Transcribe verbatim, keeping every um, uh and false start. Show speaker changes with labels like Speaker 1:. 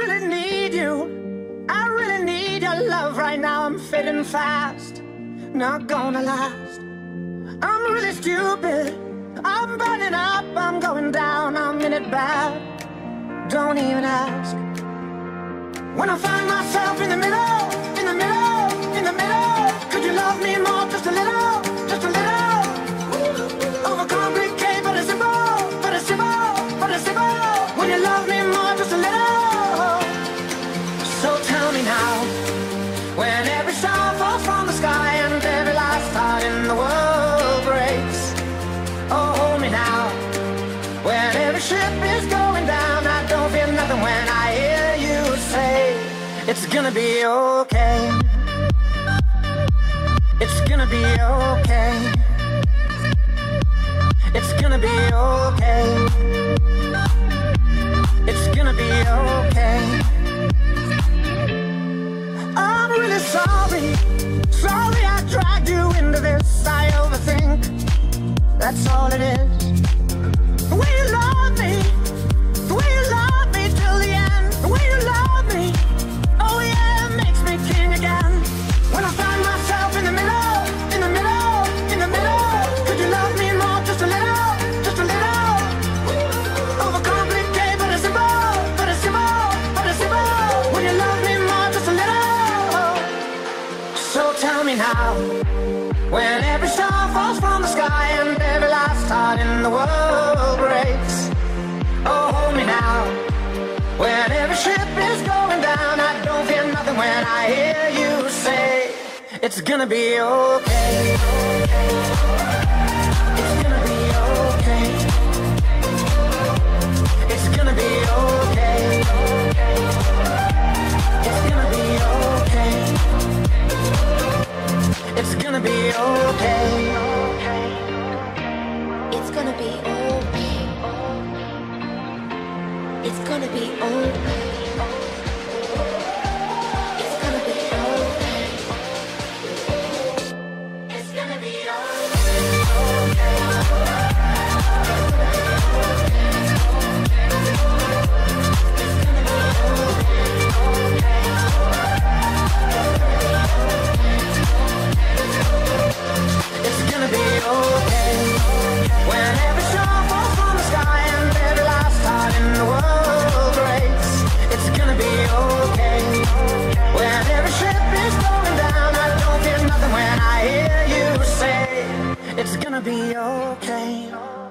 Speaker 1: really need you. I really need your love right now. I'm fading fast, not gonna last. I'm really stupid, I'm burning up, I'm going down, I'm in it bad. Don't even ask. When I find myself in the middle, in the middle, in the middle, could you love me more, just a little, just a little? Overcomplicate, but it's simple, but it's simple, but it's simple. When you love me more, just a little. So tell me now, when every star falls from the sky and every last heart in the world breaks. Oh, hold me now, when every ship is going down, I don't feel nothing when I hear you say, it's gonna be okay. It's gonna be okay. It's gonna be okay. It's gonna be okay. I'm really sorry. Sorry I dragged you into this. I overthink. That's all it is. The way you love me, the way you love me till the end, the way you love me, oh yeah, it makes me king again. When I find myself in the middle, in the middle, in the middle, could you love me more, just a little, just a little? Overcomplicate, but it's simple, but it's simple, but it's simple. When you love me more, just a little. So tell me now, when every star falls from the sky and every last heart in the world breaks. Oh, hold me now, when every ship is going down, I don't feel nothing when I hear you say, it's gonna be okay. It's gonna be okay. It's gonna be okay. It's gonna be okay. It's gonna be okay.
Speaker 2: It's gonna be okay. It's gonna be okay. It's gonna be okay. It's gonna be
Speaker 1: It's gonna be okay. When every star falls from the sky and every last heart in the world breaks. It's gonna be okay. When every ship is going down, I don't feel nothing when I hear you say, it's gonna be okay.